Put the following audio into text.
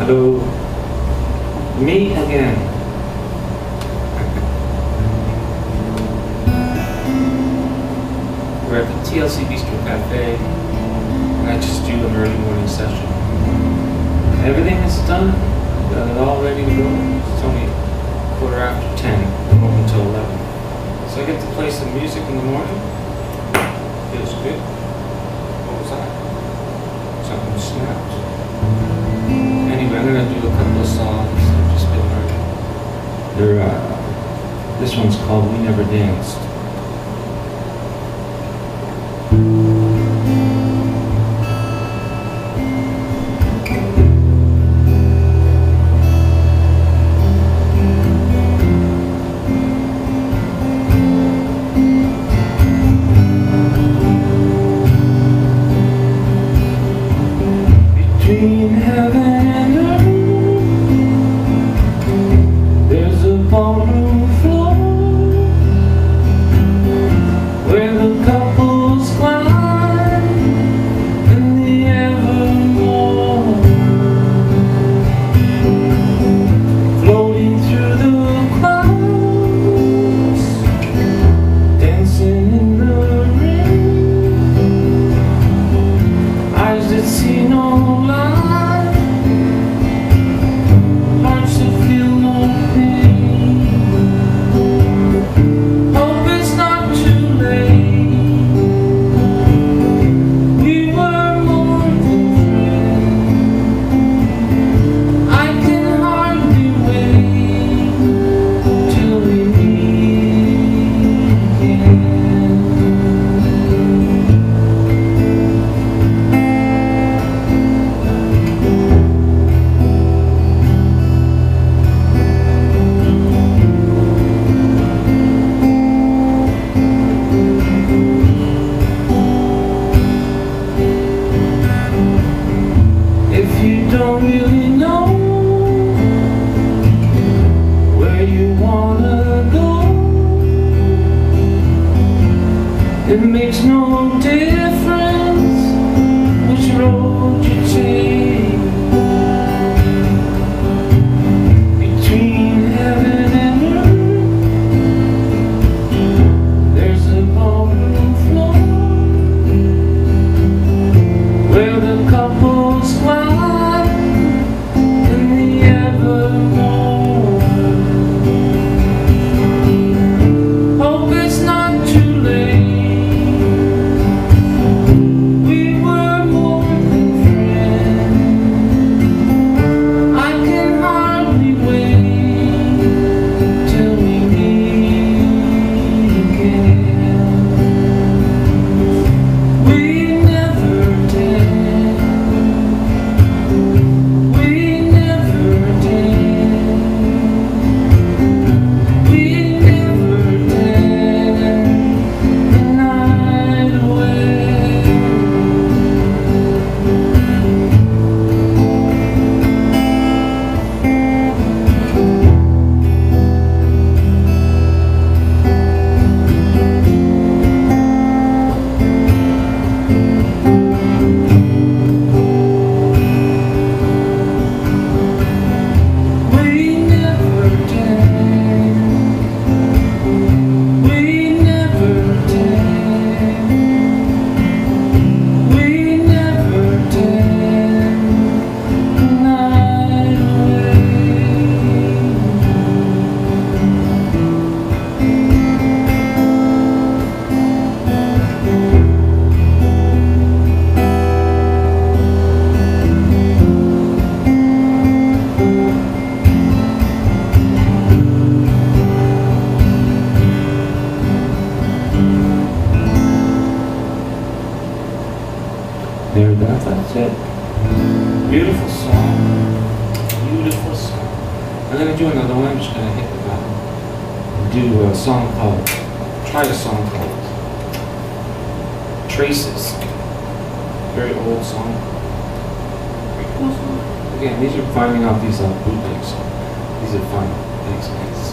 Hello, me again. We're at the TLC Bistro Cafe, and I just do an early morning session. Everything is done, got it all ready to go. It's only 10:15, I'm open until 11. So I get to play some music in the morning. Feels good. What was that? Something snapped. Anyway, I'm gonna do a couple of songs I've just been learning. This one's called We Never Danced. Between heaven and earth, there's a ballroom floor where the couples climb in the evermore, floating through the clouds, dancing in the rain, eyes that see no don't really know where you wanna go. It makes no difference which road you take. Between heaven and earth, there's a ballroom floor where the couples climb. That's it. Beautiful song. Beautiful song. I'm gonna do another one. I'm just gonna hit the button. Do a song called, try a song called Traces. Very old song. Very cool song. Again, these are finding out these bootlegs. These are fun. Thanks, guys.